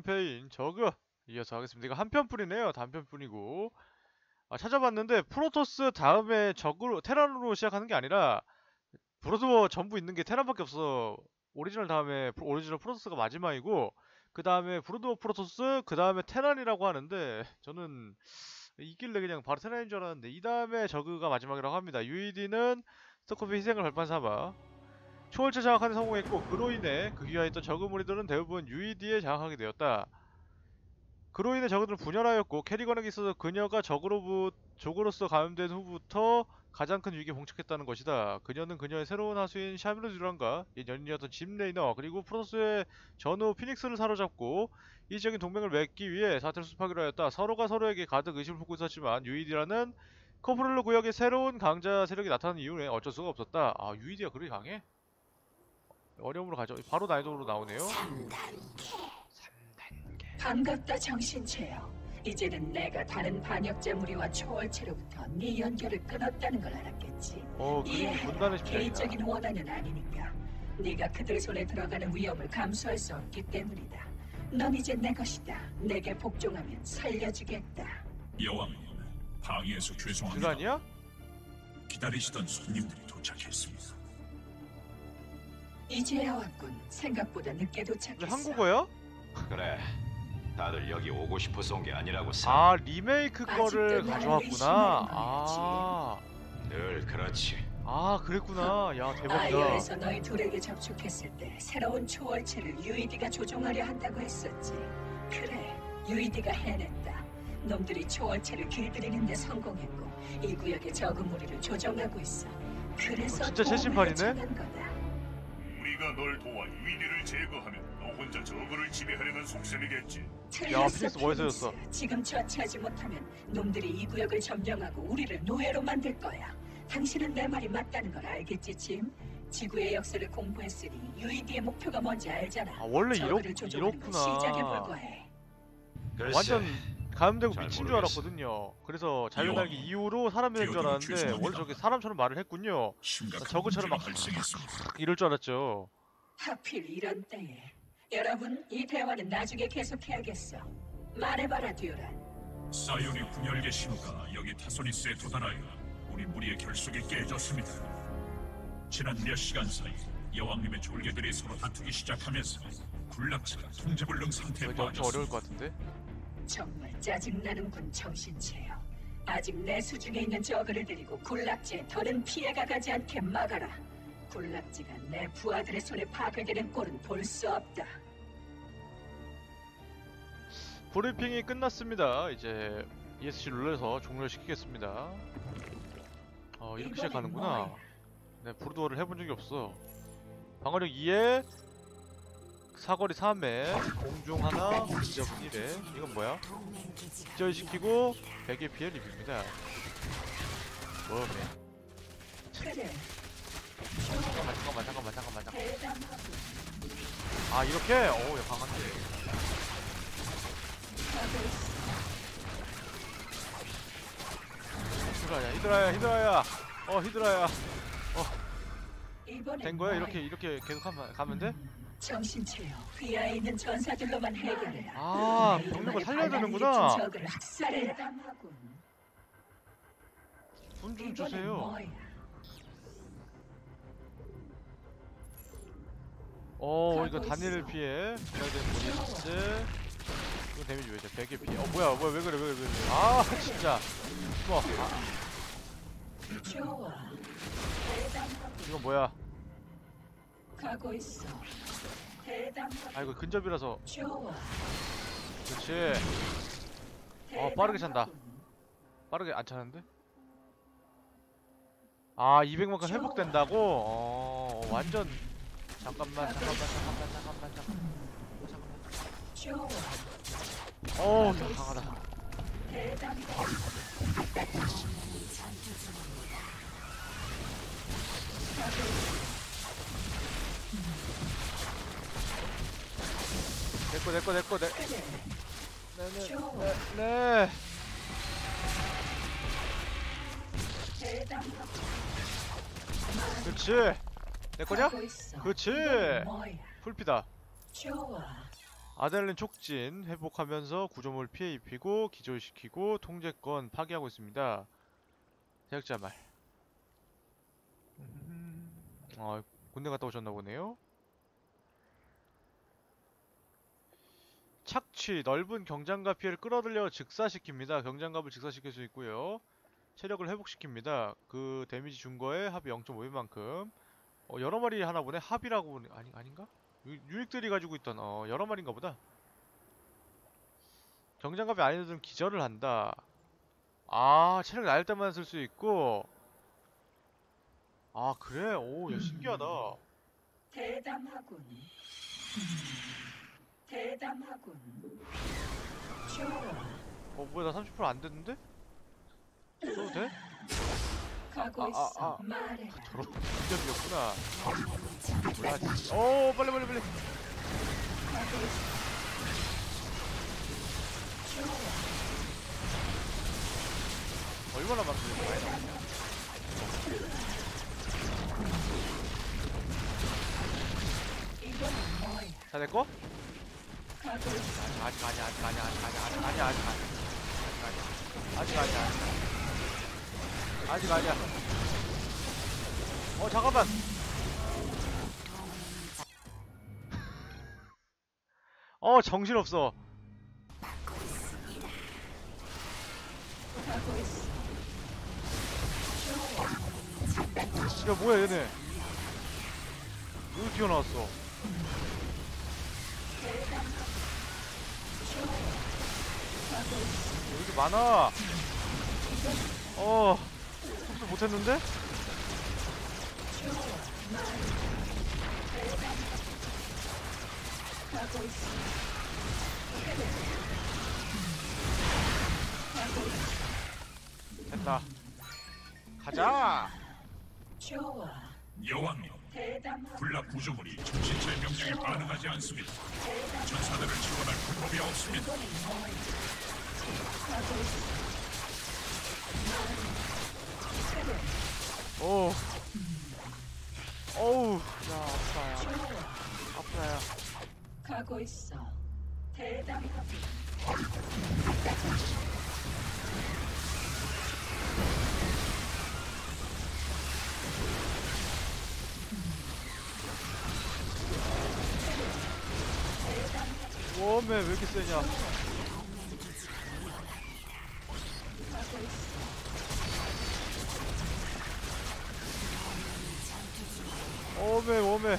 캠페인 저그 이어서 하겠습니다. 이거 한편뿐이네요. 단편뿐이고. 찾아봤는데 프로토스 다음에 적으로 테란으로 시작하는 게 아니라 브로드워 전부 있는 게 테란밖에 없어. 오리지널 다음에 오리지널 프로토스가 마지막이고 그 다음에 브로드워 프로토스 그 다음에 테란이라고 하는데 저는 있길래 그냥 바로 테란인 줄 알았는데 이 다음에 저그가 마지막이라고 합니다. UED는 스토커프의 희생을 발판 삼아 초월체 장악하는 데 성공했고 그로 인해 그 귀하였던 저그 무리들은 대부분 UED에 장악하게 되었다. 그로 인해 저그들은 분열하였고 캐리건에게 있어서 그녀가 적으로서 감염된 후부터 가장 큰 위기에 봉착했다는 것이다. 그녀는 그녀의 새로운 하수인 샤밀로 듀란과 옛 연인이었던 짐 레이너 그리고 프로토스의 전우 피닉스를 사로잡고 이지적인 동맹을 맺기 위해 사태를 수습하기로 하였다. 서로가 서로에게 가득 의심을 품고 있었지만 UED라는 코프렐로 구역의 새로운 강자 세력이 나타난 이후에 어쩔 수가 없었다. UED가 그렇게 강해? 어려움으로 가죠. 바로 난이도로 나오네요. 3단계. 반갑다 정신체요. 이제는 내가 다른 반역자 무리와 초월체로부터 네 연결을 끊었다는 걸 알았겠지. 그림 분단의 십자이다. 개인적인 원한은 아니니까. 네가 그들 손에 들어가는 위험을 감수할 수 없기 때문이다. 넌 이제 내 것이다. 내게 복종하면 살려주겠다. 여왕님, 방해해서 죄송합니다. 그거 아니야? 기다리시던 손님들이 도착했습니다. 이제야 왔군. 생각보다 늦게 도착했어. 왜 한국어야? 그래, 다들 여기 오고 싶어서 온 게 아니라고 사. 리메이크 아직도 거를 날 가져왔구나. 의심하는 늘 그렇지. 그랬구나. 야, 대박이다. 아이어에서 너희 둘에게 접촉했을 때 새로운 초월체를 UED가 조종하려 한다고 했었지. 그래, UED가 해냈다. 놈들이 초월체를 길들이는 데 성공했고 이 구역의 적은 무리를 조종하고 있어. 그래서 진짜 도움을 최신판이네? 요청한 거다. 우리가 널 도와 유이디를 제거하면 너 혼자 저거를 지배하려는 속셈이겠지. 피닉스 멋있어졌어. 지금 처치하지 못하면 놈들이 이 구역을 점령하고 우리를 노예로 만들 거야. 당신은 내 말이 맞다는 걸 알겠지, 짐? 지구의 역사를 공부했으니 UED의 목표가 뭔지 알잖아. 원래 저그를 조종하는 거 시작해볼 이렇구나. 거야. 글쎄, 완전 감염되고 잘 미친 줄 모르겠어. 알았거든요. 그래서 자유날개 이후로 사람이 된 줄 기억이 알았는데 죄송합니다. 원래 저게 사람처럼 말을 했군요. 심각한 저그처럼 문제가 막 발생했습니다. 이럴 줄 알았죠. 하필 이런 때에. 여러분, 이 대화는 나중에 계속해야겠어. 말해봐라, 듀란. 사이오닉 분열계 신호가 여기 타소니스에 도달하여 우리 무리의 결속이 깨졌습니다. 지난 몇 시간 사이 여왕님의 졸개들이 서로 다투기 시작하면서 군락지가 통제불능 상태에 이거 엄청 어려울 빠졌습니다. 것 같은데? 정말 짜증나는군, 정신체요. 아직 내 수중에 있는 저그를 데리고 군락지에 더는 피해가 가지 않게 막아라. 군락지가 내 부하들의 손에 파괴되는 꼴은 볼 수 없다. 브리핑이 끝났습니다. 이제 ESC 룰에서 종료시키겠습니다. 이렇게 시작하는구나. 네, 브루드워를 해본 적이 없어. 방어력 2에 사거리 3에 공중 하나, 기적은 1에. 이건 뭐야? 기절시키고 100의 피해 리뷰입니다. 뭐네? 그래, 잠깐만. 대담하고 이렇게? 야, 강한데. 하고 있어. 히드라야. 히드라야. 이번엔 된 거야? 뭐야? 이렇게 계속 가면 돼? 정신체요. 귀하에 있는 전사들로만 해결해라. 병력을 살려야 되는구나. 적을 학살해. 대담하군. 돈 좀 이번엔 주세요. 뭐야? 이거 단일 피해. 기다리는 모니스. 이거 데미지 왜죠? 100의 피해. 뭐야, 왜 그래. 진짜. 좋아. 대담하고 이건 뭐야? 가고 있어. 대담하고 이거 근접이라서. 좋아. 그렇지. 빠르게 찬다. 빠르게 안 차는데? 200만큼 회복된다고? 완전. 잠깐만. 좋아. 강하다. 대담하고 내꺼. 그래. 네. 대담하고 그렇지. 내 거냐? 가고 있어. 그렇지. 이번엔 뭐야? 풀피다. 좋아. 아드레날린 촉진 회복하면서 구조물 피해 입히고 기절시키고 통제권 파괴하고 있습니다. 제작자 말. 군대 갔다 오셨나 보네요. 착취, 넓은 경장갑 피해를 끌어들여 즉사시킵니다. 경장갑을 즉사시킬 수 있고요. 체력을 회복시킵니다. 그 데미지 준 거에 합이 0.5인만큼. 여러 마리 하나 보네. 합이라고 보네. 아닌가? 유익들이 가지고 있던 여러 마리인가 보다. 경장갑이 아니어도 기절을 한다. 아, 체력 낮을 때만 쓸 수 있고. 아, 그래? 오, 야, 신기하다. 대담하군. 대담하군. 좋아. 뭐야, 나 30%안 됐는데? 써도 돼? 가고 있어. 말해라. 저런 기절이었구나. 몰라지. 오, 빨리. 가고 있어. 얼마나 많길래 많이 나오냐? 이건 뭐야? 다 됐고? 가고 있어. 아직 아니야. 잠깐만. 정신없어. 가고 있어. 야, 뭐야, 얘네. 여기 튀어나왔어. 왜 이렇게 많아? 흡수 못했는데? 가고 있어. 됐다. 가자! 좋아. 여왕님, 대담하군. 군락 구조물이 정신체 명령에 반응하지 않습니다. 전사들을 지원할 방법이 없습니다. 가고 있어. 어우, 야, 아프다야. 가고 있어. 대담하군. 웜에 왜 이렇게 세냐? 웜에.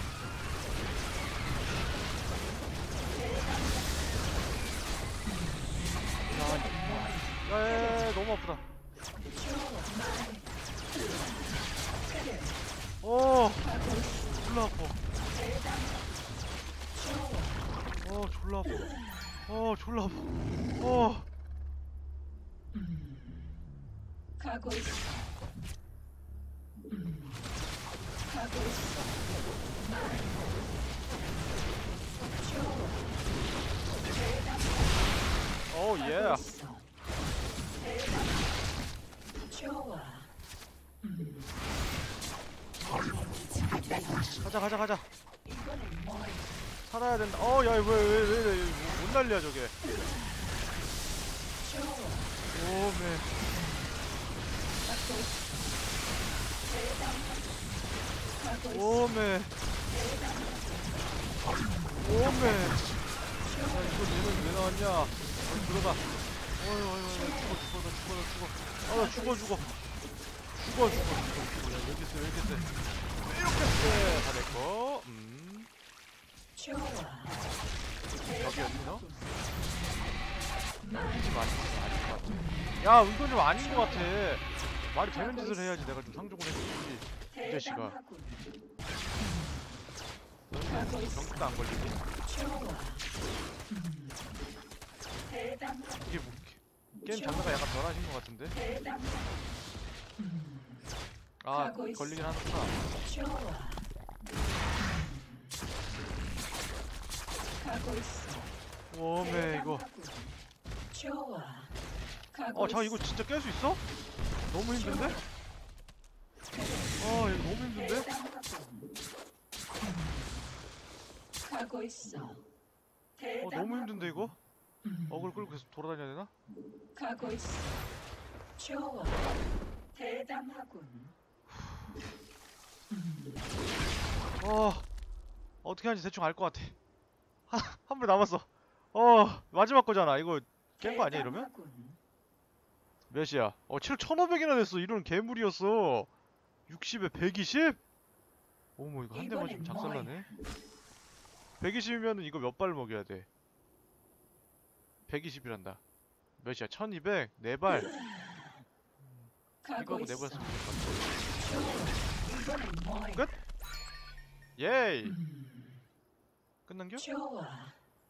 야, 너무 아프다. 졸라 아파. 졸라 아파. 졸라 아파. 가고 있어. 가고 있어. 예. 좋아. 가자. 이거는 뭐야? 살아야 된다. 야, 왜, 못 난리야, 저게. 웜에. 웜에. 야, 이거 얘는 왜 나왔냐? 들어가. 죽어. 야, 왜 이렇게 세? 다 됐고. 좋아. 여기 어디 너? 아닌 것 같아. 야, 이건 좀 아닌 것 같아. 말이 되는 짓을 해야지 내가 좀 상종을 해주지. 이 자식아. 병도 안 걸리니? 이게 뭐, 게임 장르가 약간 변하신 것 같은데? 걸리긴 하는구나. 가고 있어. 웜에 이거. 좋아. 잠깐 이거 진짜 깰 수 있어? 너무 힘든데? 이거 너무 힘든데? 가고 있어. 너무 힘든데 이거? 어글 끌고 계속 돌아다녀야 되나? 가고 있어. 좋아. 대담하군. 어떻게 하는지 대충 알 것 같아. 한 분 남았어. 마지막 거잖아. 이거 깬 거 아니야 이러면? 대담하군. 몇이야? 체력 1500이나 됐어. 이런 괴물이었어. 60에 120? 어머 이거 한 대만 좀 이번엔 작살나네. 120이면은 이거 몇 발 먹여야 돼? 120이란다. 몇이야? 1200? 4발? 가고 이거하고 있어. 4발 쓰면 될것 이번엔 뭐야? 끝? 예이! 끝난겨? 좋아.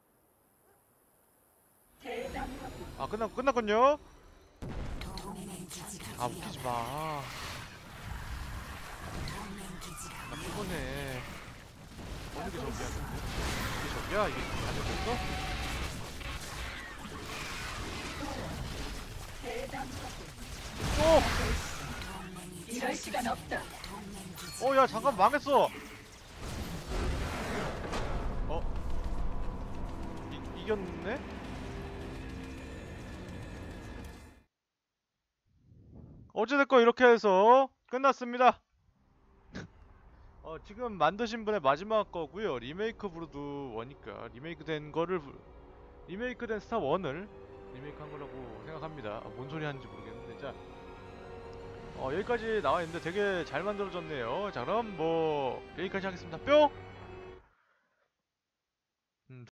대담하군. 끝났군요. 웃기지 마. 나 피곤해. 어느 게 저기야, 근데? 이게 저기야? 이게 잘못됐어? 이럴 시간 없다. 야, 잠깐 망했어! 이겼네? 어찌됐건 이렇게 해서 끝났습니다. 지금 만드신 분의 마지막 거고요. 리메이크 브로드 1이니까 리메이크된 스타 1을 리메이크한 거라고 생각합니다. 뭔 소리 하는지 모르겠는데. 자, 여기까지 나와 있는데 되게 잘 만들어졌네요. 자, 그럼 뭐 여기까지 하겠습니다. 뿅!